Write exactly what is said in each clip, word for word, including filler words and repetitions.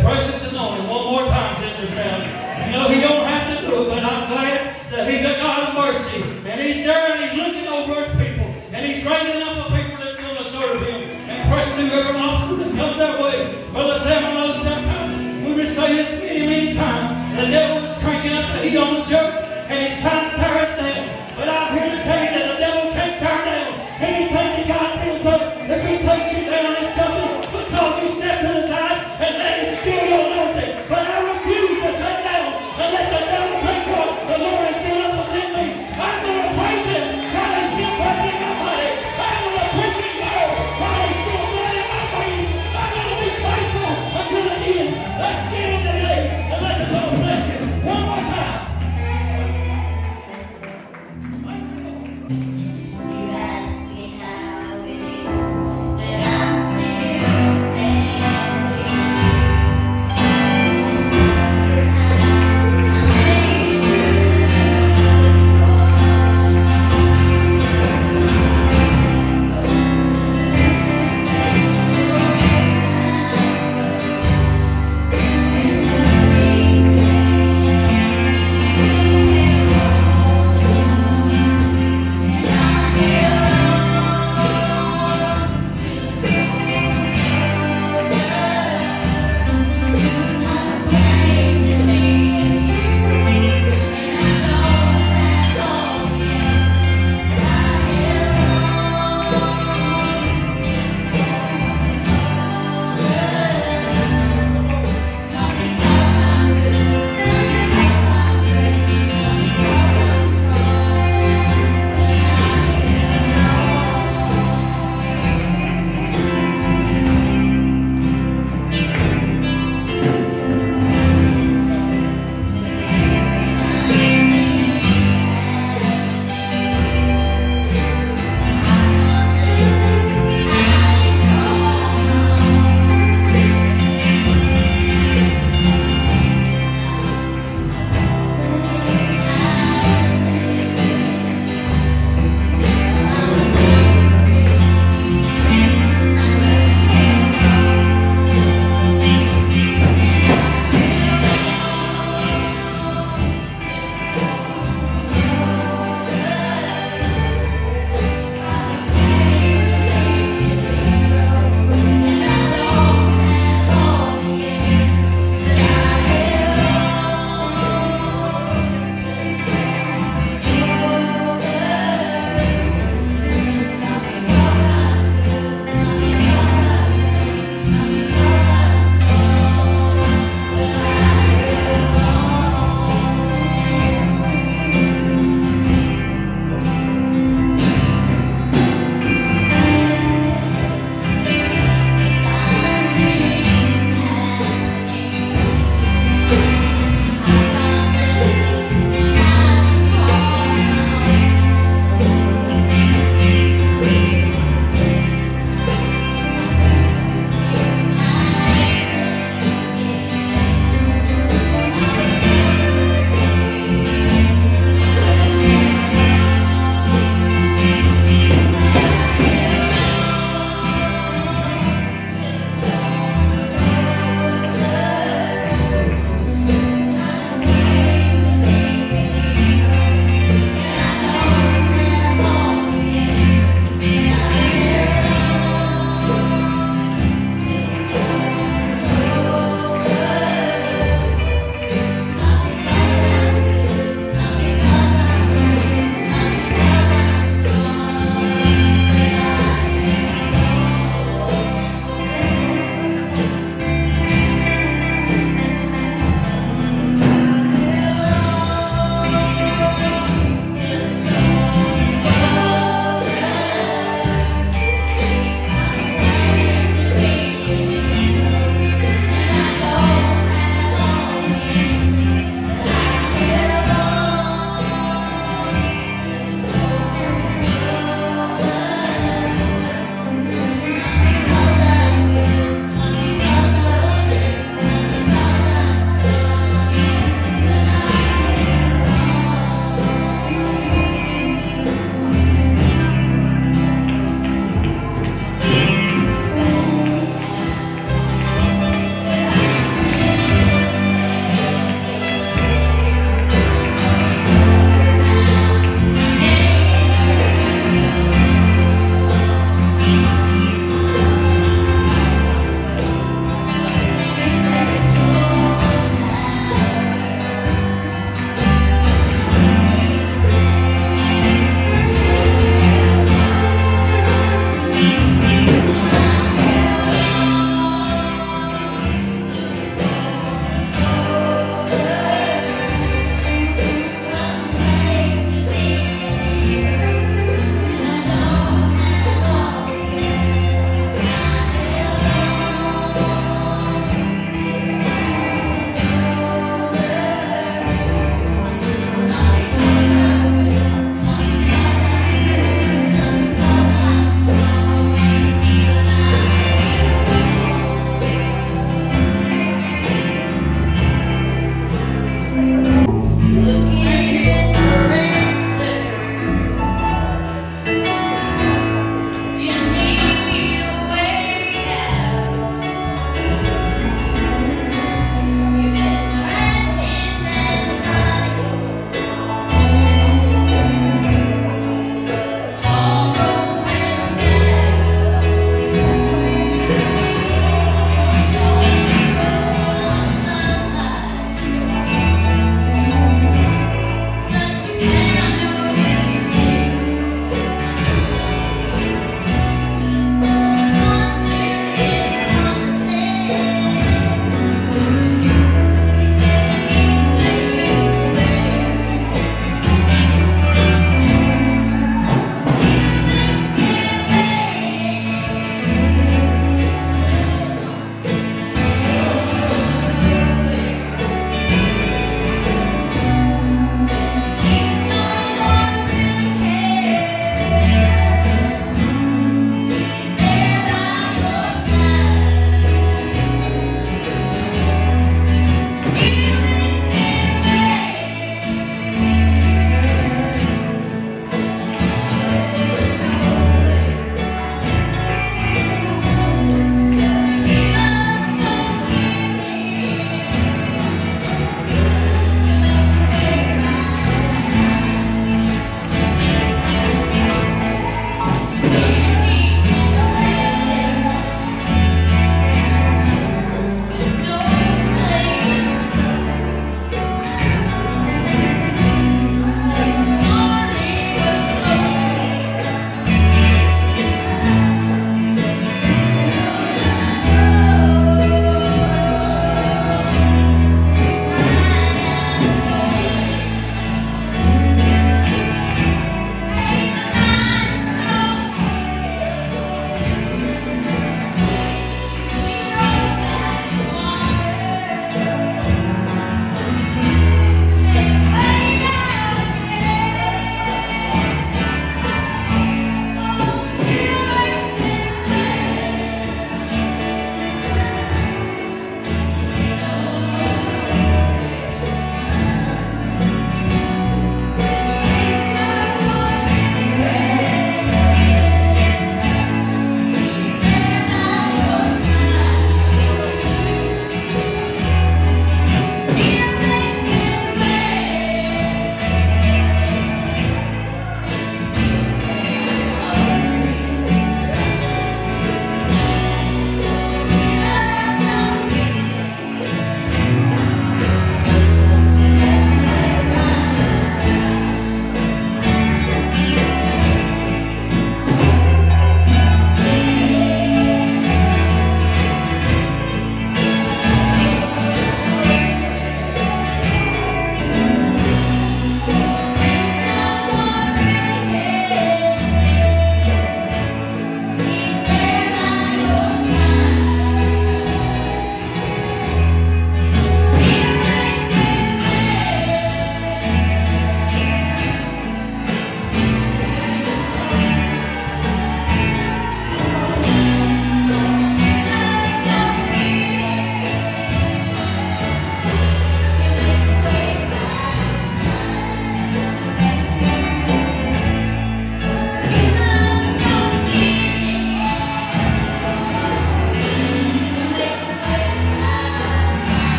precious anointing one more time, Sister Sally. You know, He don't have to do it, but I'm glad that He's a God of mercy. And He's there and He's looking over His people. And He's raising up a people that's going to serve Him and press through every obstacle that comes their way. Brother Sam, I know sometimes we would say this many, many times. The devil is cranking up the heat on the church and he's trying to tear us down. But I'm here to tell you that the devil can't tear down anything that God built up. If He takes you down, it's something because you step to the side and let Him steal your anointing. But I refuse to sit down and let the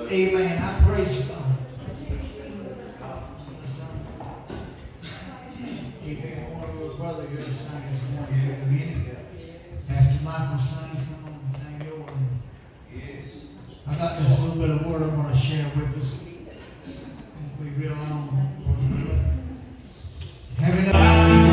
Amen. I praise God. Amen. One of our brother here to sing this morning here in a minute. After Michael sings, come on and sing yours. Yes. I got this little bit of word I want to share with us. We real long. Having a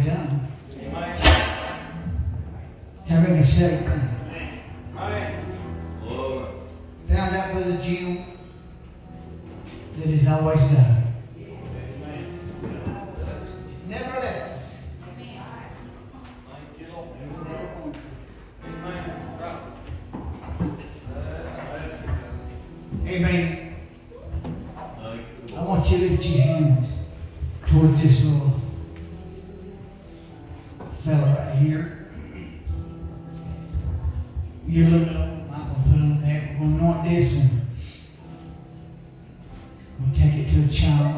already done. Having a safe thing. Found out Brother Jim that he's always done. He's never left us. Amen. I want you to lift your hands towards this little fella right here. You're looking over. I'm going to put him there. We're going to anoint this and we'll take it to a child.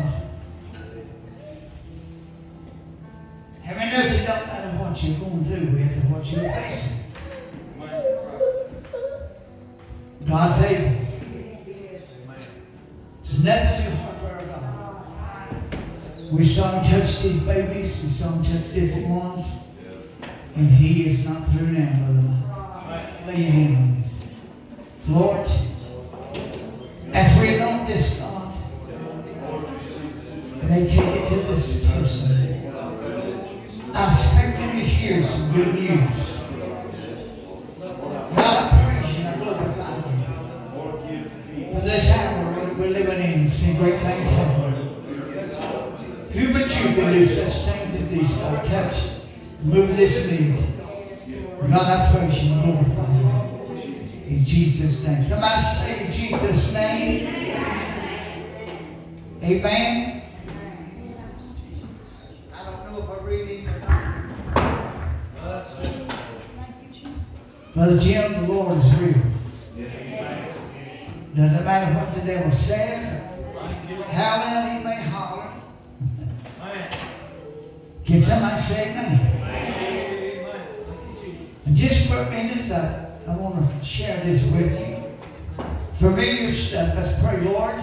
Having noticed it don't matter what you're going through with or what you're facing. God's able. There's nothing too hard for our God. We saw him touch these babies. We saw him touch different ones. And he is not through now, brother. Lay your hand on this. Lord, as we anoint this, God, and they take it to this person, I'm expecting to hear some good news. God, I praise you and I glorify you for this hour we're living in. See great things happen. Who but you can do such things as these, God? Touch, move this need. God, I praise you and glorify you. In Jesus' name. Somebody say in Jesus' name. Amen. I don't know if I read it or not. Brother Jim, the Lord is real. Doesn't matter what the devil says, how loud he may holler. Can somebody say amen? And just for a minute, I I want to share this with you. Familiar stuff. Let's pray, Lord.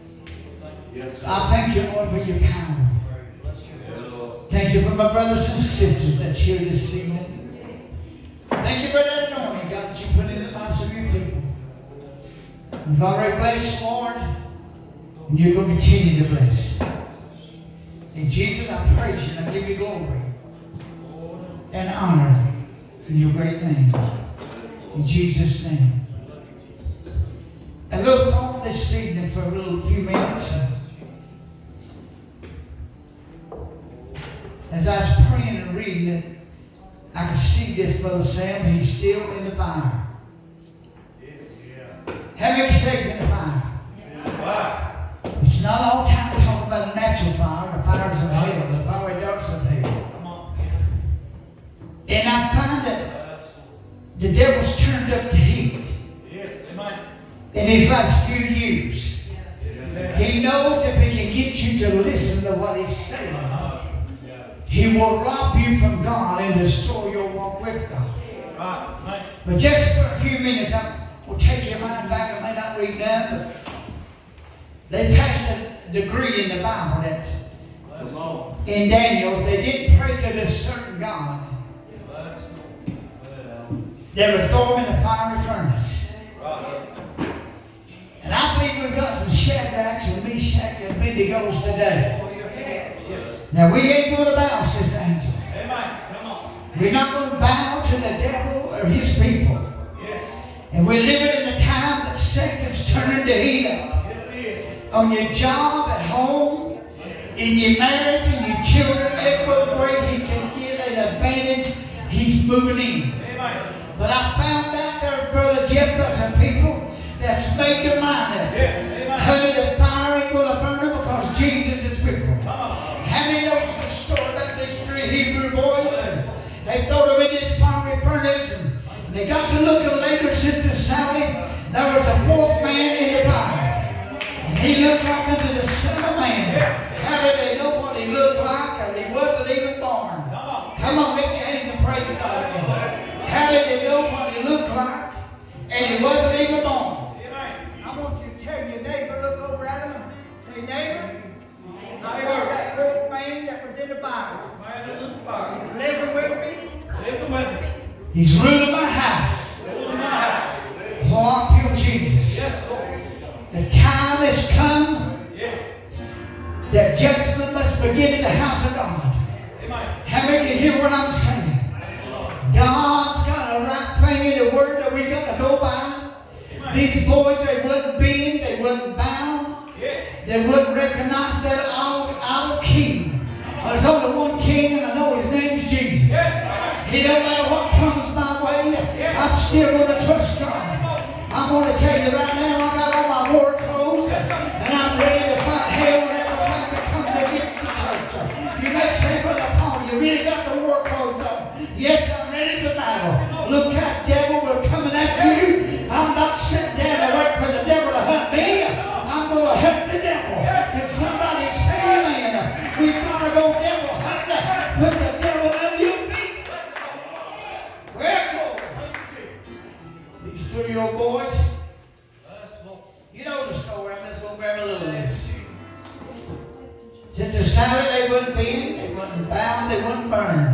I thank you, Lord, for your power. Thank you for my brothers and sisters that's here this evening. Thank you for that anointing, God, that you put in the lives of your people. You've already blessed, Lord, and you're going to continue to bless. In Jesus, I praise you and I give you glory and honor in your great name. In Jesus' name. A little thought this evening for a little few minutes. As I was praying and reading it, I could see this, Brother Sam, he's still in the fire. How many says in the fire? It's not all time talking about the natural fire, the fires of hell, the fiery darts of hell. And I find that the devil's turned up the heat in these last few years. He knows if he can get you to listen to what he's saying, he will rob you from God and destroy your walk with God. But just for a few minutes, I will take your mind back. I may not read that, but they passed a decree in the Bible that in Daniel, if they didn't pray to this certain God, they were thrown in the fiery furnace. And I believe we've got some Shadrachs and Meshach and Abednego's today. Now we ain't going to bow, says the angel. We're not going to bow to the devil or his people. And we're living in a time that Satan's turning the heat up. On your job, at home, in your marriage, in your children, everywhere he can get an advantage, he's moving in. But I found out there, Brother Jeff, got some people that's made their mind up. Honey, the fire ain't going to burn them because Jesus is with them. How many knows the story about these three Hebrew boys? And they throw them in this fiery furnace, and they got to look and later, Sister Sally, there was a fourth man in the fire. And he looked like unto the Son of Man. How did they know what he looked like? And he wasn't even born. Come on, lift your hands and praise God. How did they know what he looked like? And he wasn't even born. I want you to tell your neighbor, look over at him and say, neighbor, I heard that fourth man that was in the fire. He's living with me. Living with me. He's ruling my house. Ruling my house. Oh, I feel Jesus. Yes, Lord. The time has come. Yes. That judgment must begin in the house of God. Amen. How make you hear what I'm saying. God's got a right thing in the Word that we got to go by. These boys, they wouldn't bend, they wouldn't bow, they wouldn't recognize their our, our King. There's only one King, and I know His name's Jesus. It don't matter what comes my way, I'm still going to trust God. I'm going to tell you right now, I got all my war clothes, and I'm ready to fight hell and everything that comes against the church. You may say, Brother Paul, you really got the war clothes on. Yes, I'm ready for battle. Look out, devil, we're coming after you. I'm not sitting down to wait for the devil to hunt me. I'm going to hunt the devil. Can somebody say amen? We've got to go devil hunting. Put the devil under your feet. Well, these three-year-old boys, you know the story. I'm just going to grab a little of this. Since the Saturday they wouldn't bend, they wouldn't bound, they wouldn't burn.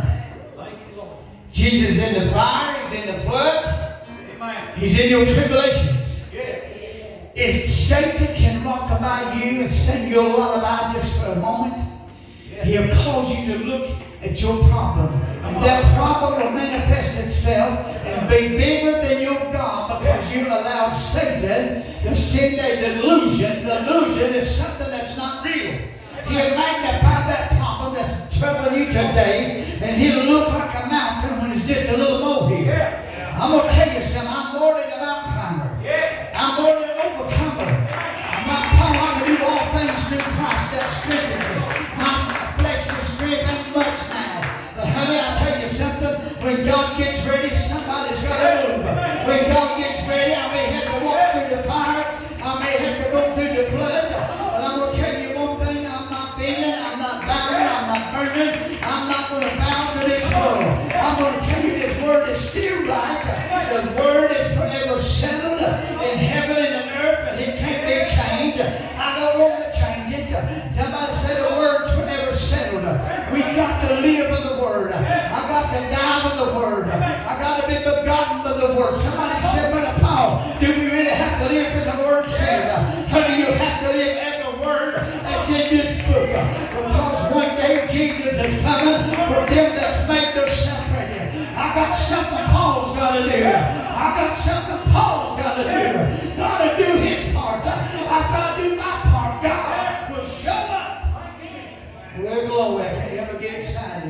Jesus is in the fire, He's in the flood, He's in your tribulations. If Satan can rock about you and sing your lullaby just for a moment, he'll cause you to look at your problem. And that problem will manifest itself and be bigger than your God because you allowed Satan to send a delusion. Delusion is something that's not real. He'll magnify that problem that's troubling you today, and he'll look like a mountain when it's just a little molehill. I'm going to tell you something. I'm more than a mountain climber. I'm more than an overcomer. I'm not Paul. I can do all things through Christ that strengthens me. My flesh's strength ain't much now. But honey, I'll tell you something. When God gets ready, somebody's got to move. When God gets ready, I may have to walk through the fire. I may have to go through the flood. But I'm going to tell you one thing. I'm not bending. I'm not bowing. I'm not burning. I'm not going to bow to this world. I'm going to tell you this word is still right. The word is forever settled in heaven and in earth, and it can't be changed. I don't want to change it. Somebody say the word's forever settled. We got to live with the word. I got to die with the word. I got to be begotten with the word. Somebody said, Brother Paul, do we really have to live with the word says? Honey, you have to live every word that's in this book. Because one day Jesus is coming for them that's made themselves ready. I got something Paul's got to do. I got something Paul's got to do. Got to do his part. I got to do my part. God will show up. Well, glory. I can't ever get excited.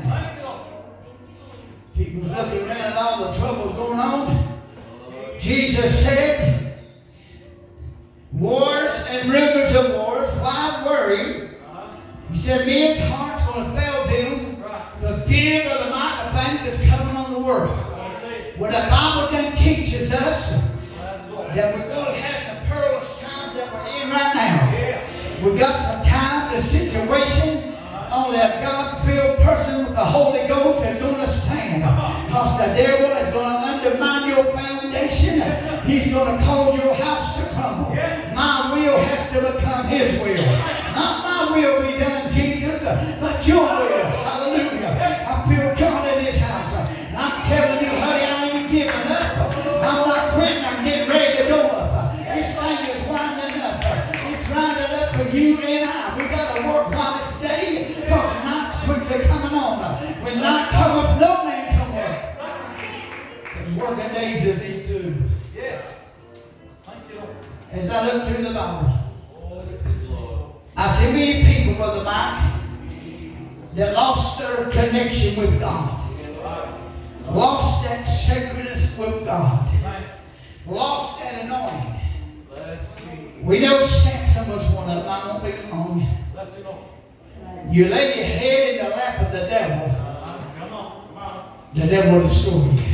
People's looking around at all the troubles going on. Jesus said, wars and rumors of wars, why worry? He said, men's hearts will fail them. The fear of the mighty things that's coming on the world. Where the Bible then teaches us that we're going to have some perilous times that we're in right now. We've got some time, the situation. Only a God-filled person with the Holy Ghost is going to stand. Because the devil is going to undermine your foundation. He's going to cause your house to crumble. My will has to become His will. Not my will be done, Jesus, but your will. Hallelujah. I feel God in His house. I'm telling you, honey, I ain't giving up. I'm not quitting. I'm getting ready to go up. This thing is winding up. It's winding up for you and I. We got to work while it's day, because night's quickly coming on. When night cometh, no man can work. There's working days of these too. As I look through the Bible, I see many people, Brother Mike, that lost their connection with God. Lost that sacredness with God. Lost that anointing. We know Samson was one of them. I won't be long. You lay your head in the lap of the devil, the devil will destroy you.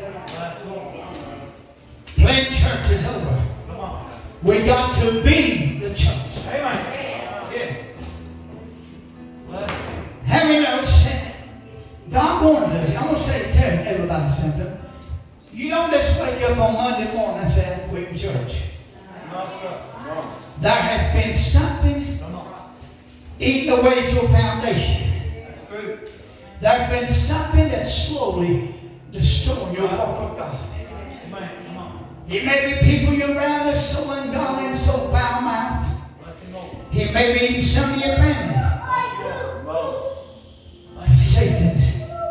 Playing church is over. We got to be the church. Have you noticed? God warns us. I'm going to say tell everybody something. You don't just wake up on Monday morning and say, I'm quitting church. There has been something eating away at your foundation. There's been something that's slowly destroying your walk with God. It may be people you're around that's so ungodly and so foul-mouthed. may be even some of your family. Satan's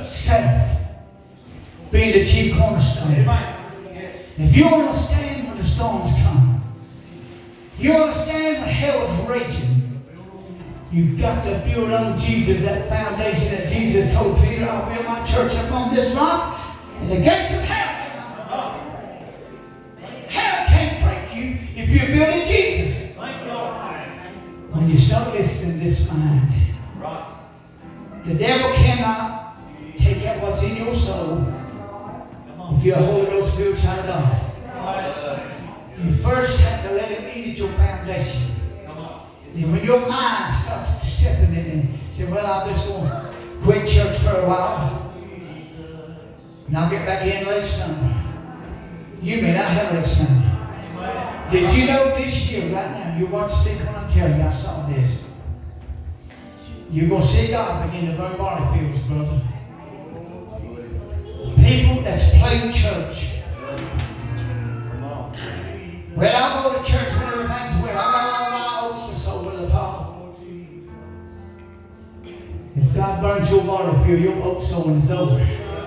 self being the chief cornerstone. If you want to stand when the storms come, if you want to stand when hell is raging, you've got to build on Jesus, that foundation that Jesus told Peter, I'll build my church upon this rock, and the gates of hell cannot prevail. Hell can't break you if you're building Jesus. When you start listening to this mind, the devil cannot take out what's in your soul if you're a Holy Ghost filled child of God. You first have to let him eat at your foundation. And when your mind starts stepping in and say, well, I'm just going to quit church for a while, and I'll get back in late summer. You may not have late summer. Did you know this year, right now, you watch sick when I tell you, I saw this. You're going to see God begin to burn barley fields, brother. People that's playing church. Well, I'll go to church when everything's well. I got all my oats to sow with the Paul. If God burns your barley field, your oat sowing is over.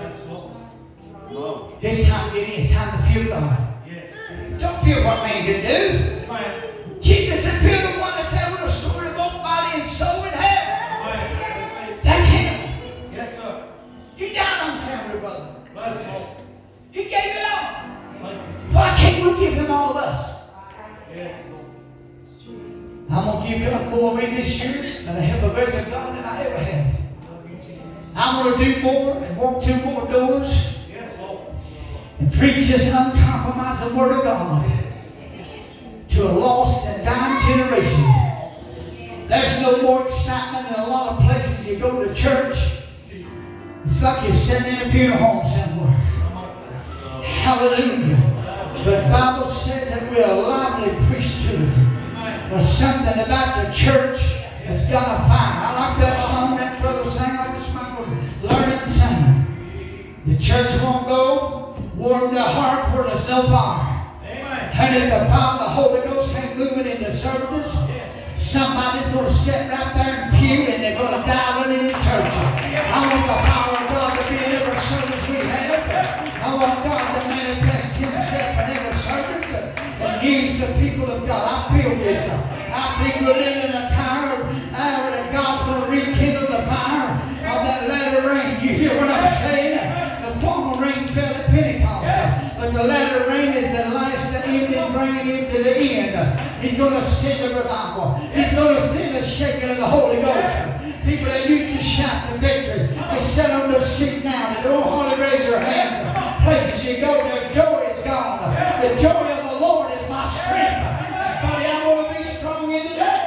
It's time to get in. It's time to feel God. Don't fear what man can do. Jesus said, fear the one that's able to store in both body and soul in hell. That's him. Yes, sir. He died on Calvary, brother. He gave it all. Why can't we give him all of us? Yes. I'm going to give God more of me this year than I have the grace of God than I ever have. I'm going to do more and walk through more doors. Yes, Lord. And preach this uncompromising word of God to a lost and dying generation. There's no more excitement in a lot of places you go to church. It's like you're sitting in a funeral home somewhere. Hallelujah. But the Bible says that we're a lively priesthood. There's something about the church that's got a fire. I like that song that brother sang. I wish I would learn it and sing it. The church won't go warm the heart where there's no fire. And if the power of the Holy Ghost ain't moving in the service, somebody's going to sit right there and pew and they're going to dive in the church. I want the power of God to be in every service we have. I want God to manifest himself in every service and use the people of God. I feel this. I think we're living in a time uh, that God's going to rekindle the fire of that latter rain. You hear what I'm saying? The former rain fell at Pentecost, but the latter rain is the last ending, bringing him to the end. He's going to send a revival. He's going to send a shaking of the Holy Ghost. People that used to shout the victory, they sit on their seat now. They don't hardly raise their hands. Places you go, their joy is gone. The joy of the Lord is my strength. Buddy, I want to be strong in the day.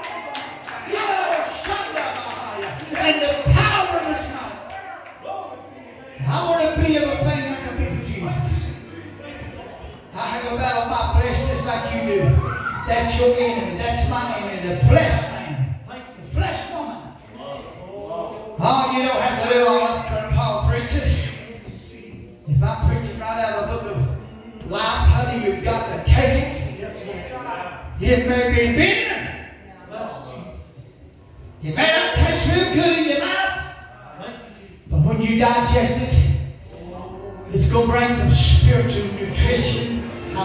And the power of His might. I want to be everything I can be for Jesus. I have a battle of my flesh just like you do. That's your enemy. That's my enemy. The flesh man. The flesh woman. Oh, you don't have to live all up for Paul preaches. If I'm preaching right out of the book of life, honey, you've got to take it. It may be bitter. It may not taste real good in your mouth. But when you digest it, it's going to bring some spiritual nutrition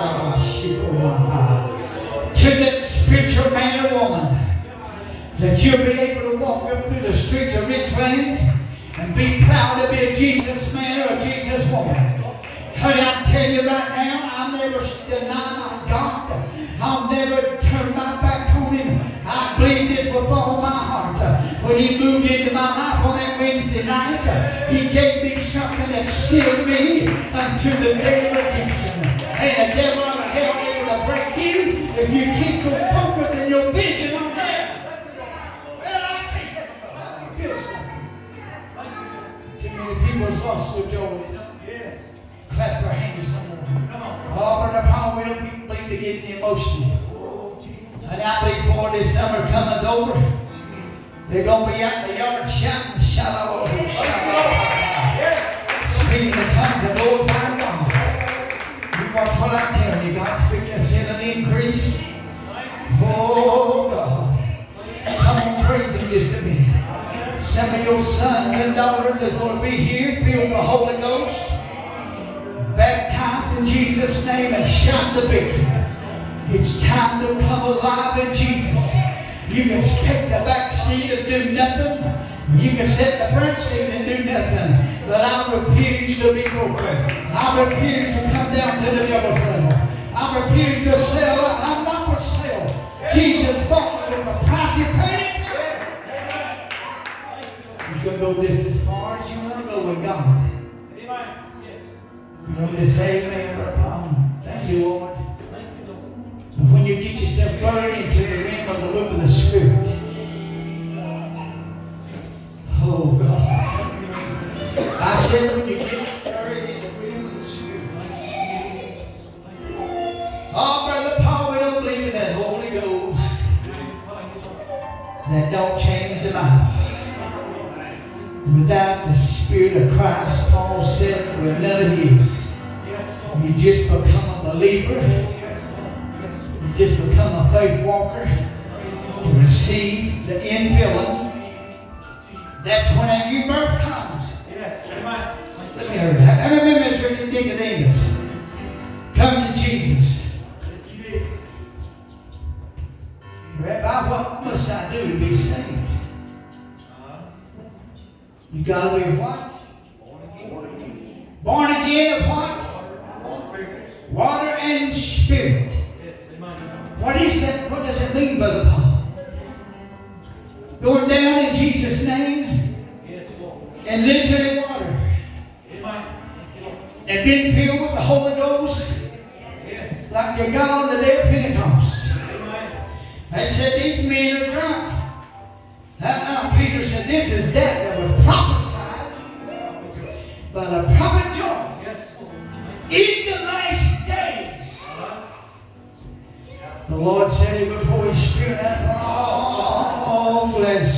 to that spiritual man or woman. That you'll be able to walk up through the streets of Richland and be proud to be a Jesus man or a Jesus woman. Honey, I'm telling you right now, I'll never deny my God. I'll never turn my back on Him. I believe this with all my heart. When He moved into my life on that Wednesday night, He gave me something that sealed me unto the day of redemption. And the devil out of hell able to break you if you keep your focus and your vision on Him. People's lost their joy. Yes. Clap their hands no more. Come on. Oh, but the power we don't believe to get emotional. And I believe before this summer coming's over, they're going to be out in the yard shouting, shout out, speaking the tongues of Lord my God. You watch what I'm telling you, God, speak us in an increase. Oh God. Come on, praise Him just a minute. Some of your sons and daughters is going to be here, filled with the Holy Ghost, baptized in Jesus' name, and shout the victory. It's time to come alive in Jesus. You can take the back seat and do nothing. You can sit in the front seat and do nothing. But I refuse to be broken. I refuse to come down to the devil's level. I refuse to sell. I'm not for sale. Jesus bought me with a price he paid. You can go just as far as you want to go with God. You know, just say amen, Brother Paul. Thank you, Lord. And when you get yourself buried into the realm of the loop of the Spirit, oh God. I said when you get buried in the realm of the Spirit, oh, Brother Paul, we don't believe in that Holy Ghost that don't change the Bible. Without the Spirit of Christ, Paul said, we're none of his. You just become a believer. You just become a faith walker to receive the infilling. That's when that new birth comes. Let me hear that. How many members are Nicodemus? Come to Jesus. Rabbi, what must I do to be saved? You got to be what? Born again of what? Water and Spirit. What is that? What does it mean, Brother Paul? Going down in Jesus' name and into the water and being filled with the Holy Ghost like you got on the day of Pentecost. They said these men are drunk. Uh, Peter said this is that that was prophesied by the prophet Joel in the last days. The Lord said he would pour his Spirit out on all flesh.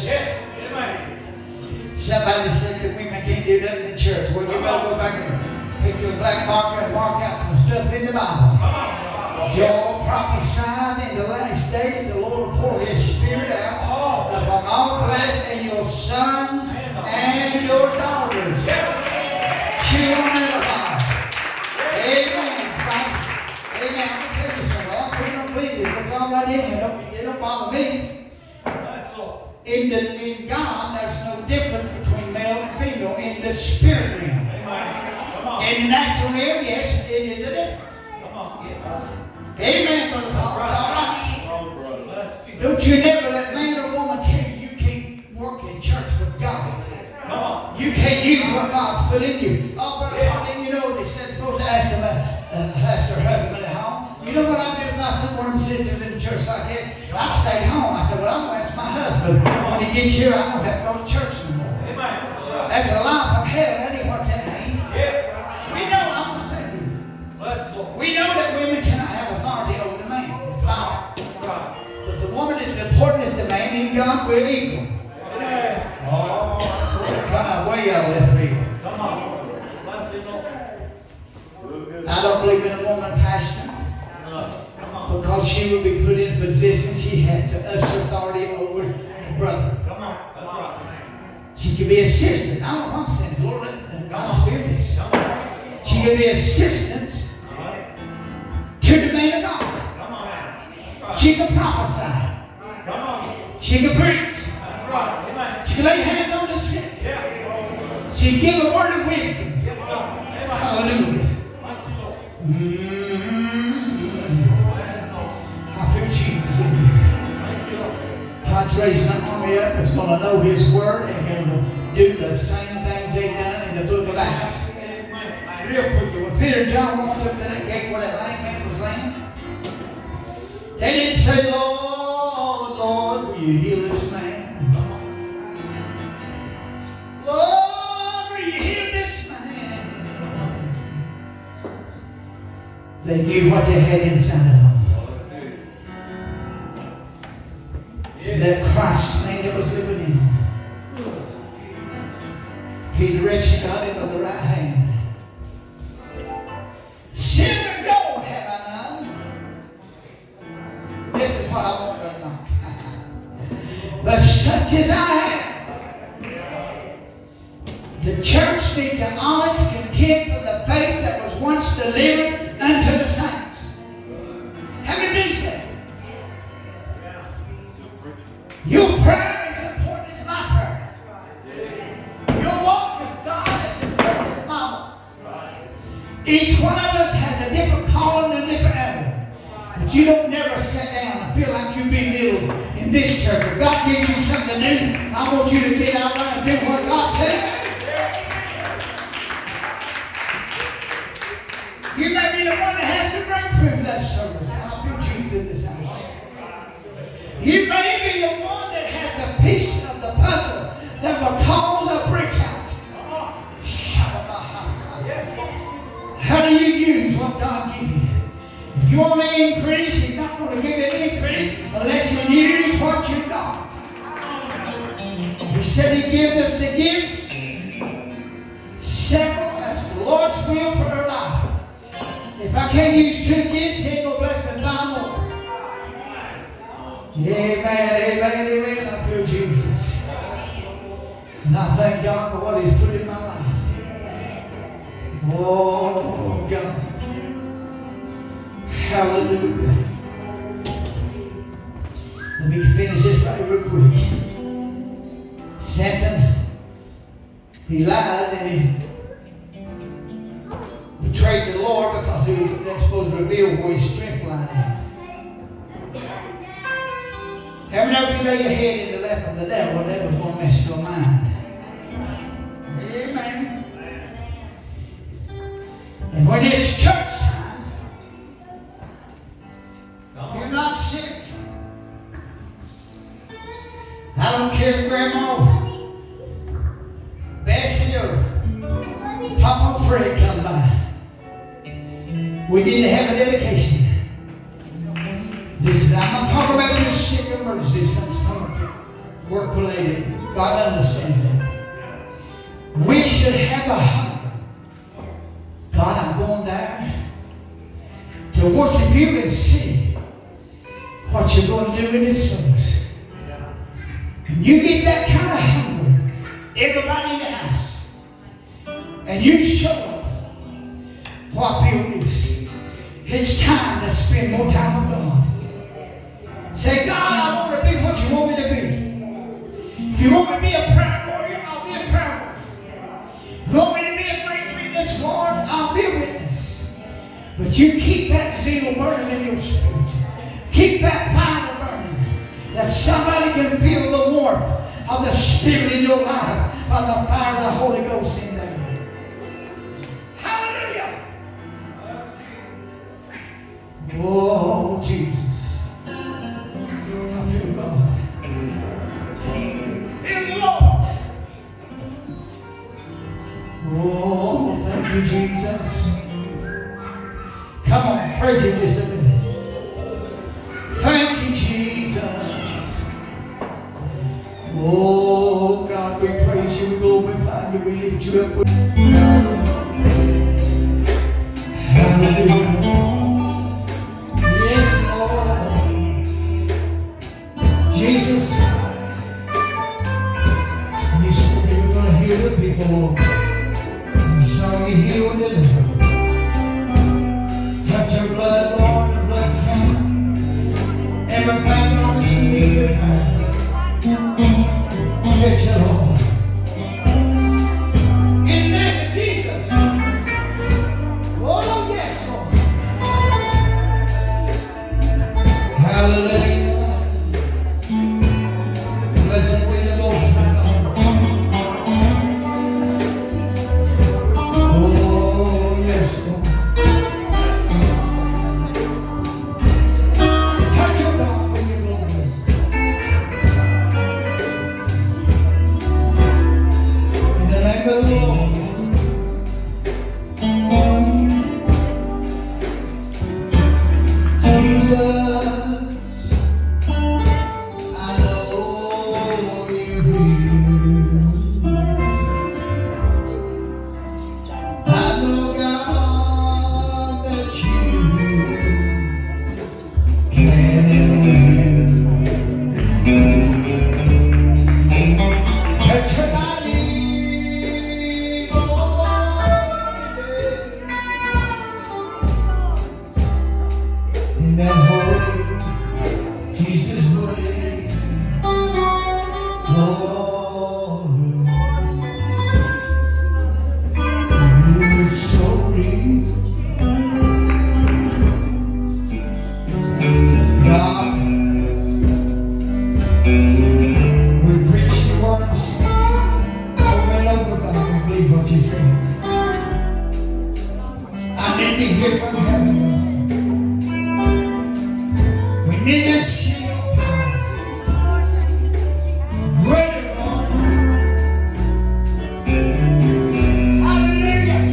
Somebody said that women can't do nothing in church. Well, you better go back and pick your black marker and mark out some stuff in the Bible. Joel prophesied in the last days the Lord will pour his Spirit out upon all flesh, and your sons and your daughters. Chew on that about. Amen. Amen. I'm going to tell you something. I don't believe it. It's all right in here. It don't bother me. In, the, in God, there's no difference between male and female in the spirit realm. In the natural realm, yes, it is a difference. Amen, Brother Paul. It's all right. Don't you never let man or woman tell you you can't work in church with God. You can't use what God's put in you. Oh, Brother Paul, didn't you know they said supposed to ask them, uh, uh, ask their husband at home? You know what I do if my son one of them sisters in the church like that? I stayed home. I said, well, I'm going to ask my husband. When he gets here, I don't have to go to church no more. That's a lie from hell. That ain't what that means. We know, I'm going to say this. We know that women cannot have authority over the man. It's power. But the woman is as important as the man. In God, we're equal. Oh, come out way out of left field. I don't believe in a woman pastor. Because she would be put in a position she had to usher authority over her brother. She could be assistant. I don't know what I'm saying. Lord, let God hear this. She could be assistant to the man of God. She could prophesy. She could preach. She could lay hands on the sick. She could give a word of wisdom. Hallelujah. Mm-hmm. I feel Jesus in here. God's raising an army up that's going to know His Word and going to do the same things they've done in the book of Acts. Real quickly, when Peter and John walked up to that gate where that lame man was laying, they didn't say, Lord, Lord, will you heal this man? Lord, will you heal this man? They knew what they had inside of them. That Christ man that was living in them. Peter reached God him on the right hand. Silver and gold have I none. This is what I want to know. But such as I have, The church needs an honest content for the faith that was once delivered unto the saints. How many believes that? Your prayer is important as my prayer. Your walk with God is important as my walk. Each one of us has a different calling and a different element. But you don't never sit down and feel like you've been little in this church. If God gives you something to do, I want you to get out there and do what God said. You may be the one that has the breakthrough of that service. I feel Jesus in this house. You may be the one that has the piece of the puzzle that will cause a breakout. How do you use what God gives you? If you want to increase, He's not going to give you an increase unless you use what you got. He said He gives us the gifts, several, that's the Lord's will for our life. If I can't use two gifts, He ain't going to bless me five more. Amen, amen, amen. I feel Jesus. And I thank God for what He's put in my life. Oh, God. Hallelujah. Let me finish this right real quick. Satan, he lied and he betrayed the Lord because he was supposed to reveal where his strength lied at. Every time you lay your head in the lap of the devil, the devil's going to mess your mind. Amen. And when it's church time, you're not sick. I don't care if Grandma, Bessie, or Papa Fred come by. We need to have a dedication. Listen, I'm not talking about this sick emergency, something work related. God understands that. We should have a hunger. God, I'm going there to worship you and see what you're going to do in this service. Can you get that kind of hunger, everybody in the house, and you show up what people is. It's time to spend more time with God. Say, God, I want to be what you want me to be. If you want me to be a prayer warrior, I'll be a prayer warrior. If you want me to be a great witness, Lord, I'll be a witness. But you keep that zeal burning in your spirit. Keep that fire burning. That somebody can feel the warmth of the Spirit in your life by the fire of the Holy Ghost in there. Hallelujah. Oh, Jesus. I feel God. Feel the Lord. Oh, thank you, Jesus. Come on, praise Him just a minute. Thank you, Jesus. Oh, God, we praise you, we glorify you, we lift you up. Hallelujah. Jesus, you said you were going to heal the people. You saw you heal and deliver. Touch your blood, Lord, the blood count. Everything on that you need to have. Fix it, Lord. In the name of Jesus. Oh, yes, Lord. Hallelujah. Blessed be the Lord. Oh, yes, Lord. Touch your God when you're Lord. need to hear from heaven. We need to see your power. Greater, Lord. Hallelujah.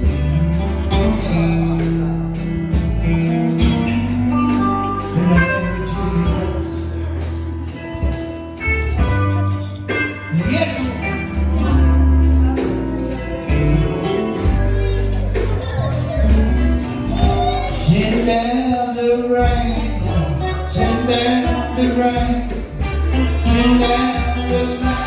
Yes. Send down the rain, send down the rain, send down the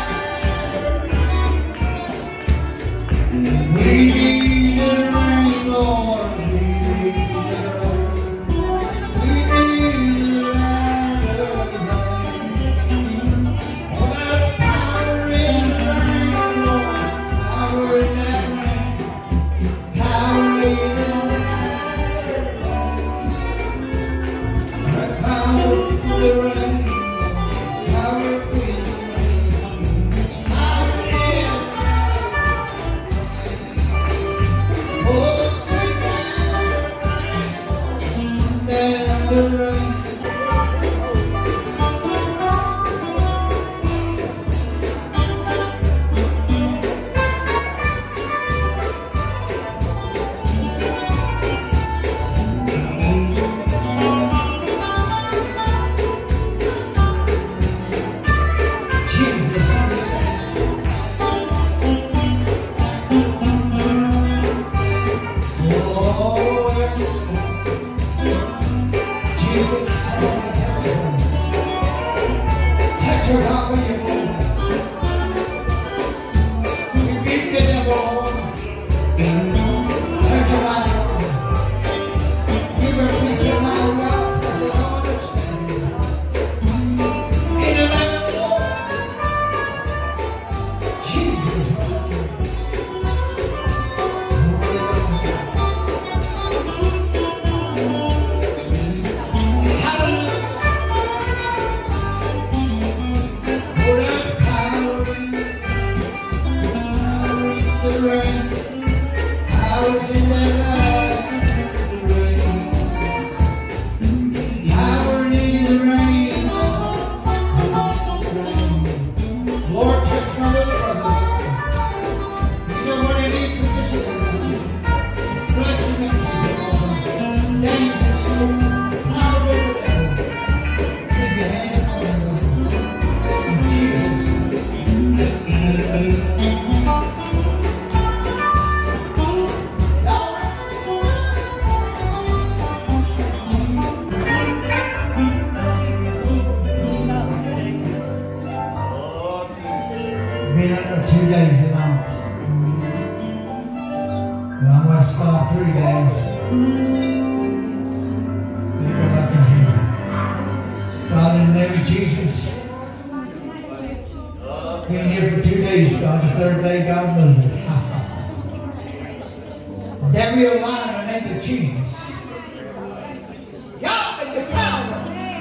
light. We need the rain, Lord, we need the rain. We need the light of rain. Oh, there's power in the rain, Lord, power in that rain, power in the light. Power in the rain, power in the rain, power in the rain. Oh, send down the rain. Been under two days a month. Well, I'm going to stop three days. Then go back to here. God, in the name of Jesus, been here for two days, God. The third day, God moved it. Then we align in the name of Jesus. God, in the power.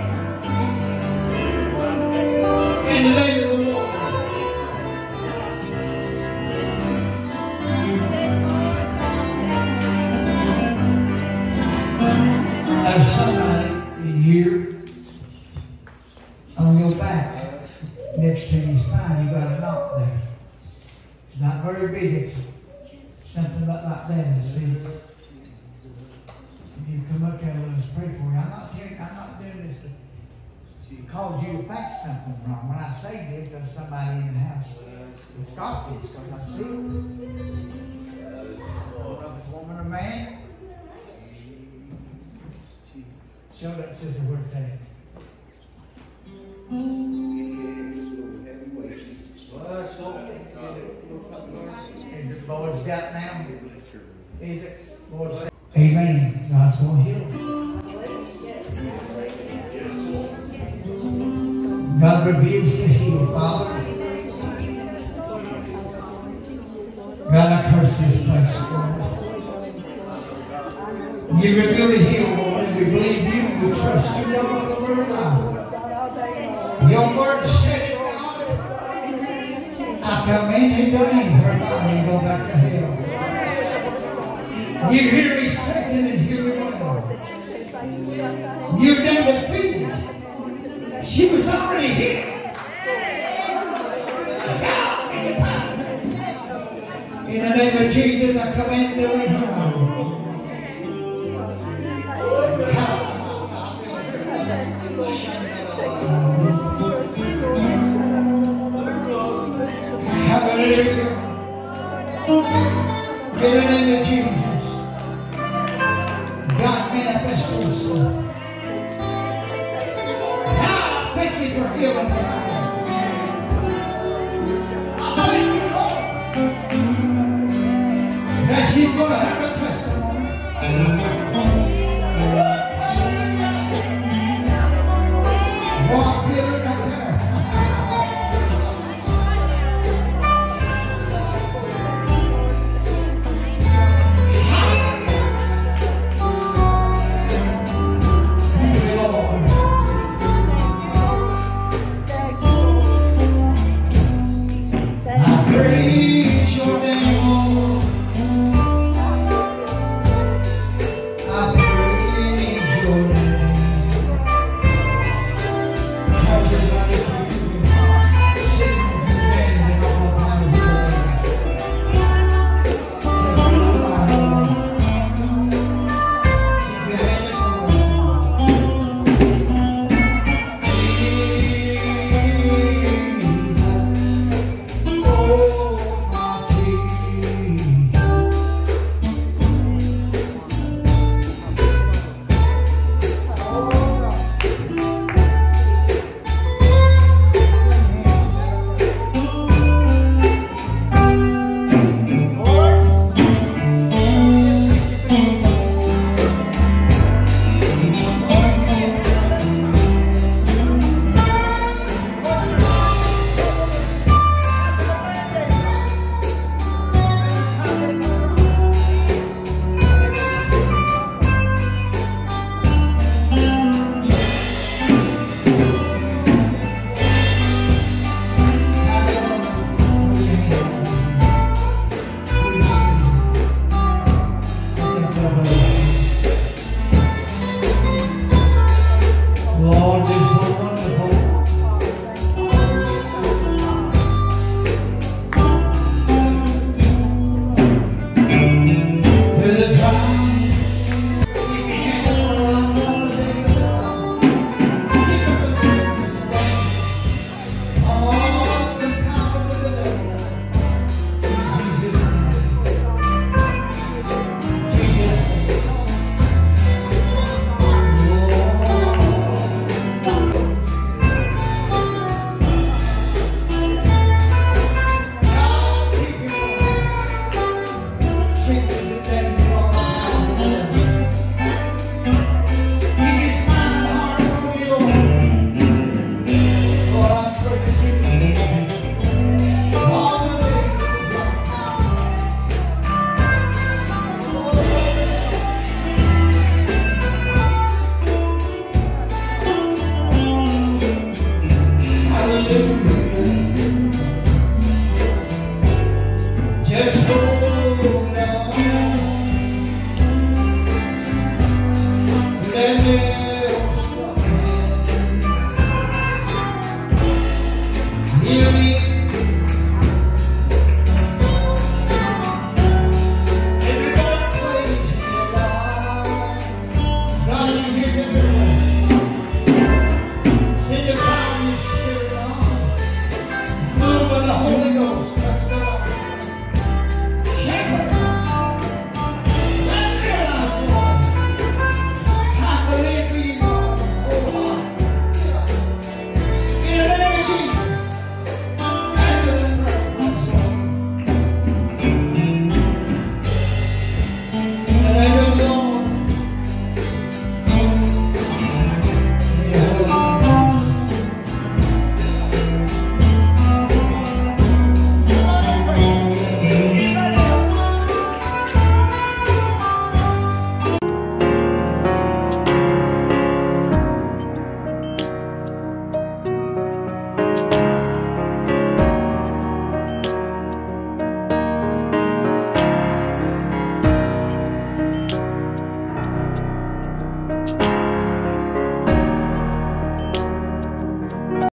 In the name of the Lord. There's somebody in here on your back next to your spine. You got a knot there. It's not very big. It's something like, like that. You see, you come up there and let us pray for you. I'm not telling, I'm not doing this to cause you to fact something wrong. When I say this, there's somebody in the house that's got this. Because I see it. Whether it's a woman or man. Show that sister where it's at. Is it Lord's got now? Is it Lord's got? Amen. God's going to heal. God reveals to heal, Father. God, I curse this place, Lord. You reveal to heal, Lord, and we believe you. We trust you, Lord, the word of God. Your word said it, God. I command you to leave her body and go back to hell. You hear me second and You've been defeated. She was already here. God, in the name of Jesus, I command you to leave her alone. Hallelujah. In the name of Jesus, God manifest yourself. God, I thank you for healing her. I thank you, Lord, that she's going to have a testimony.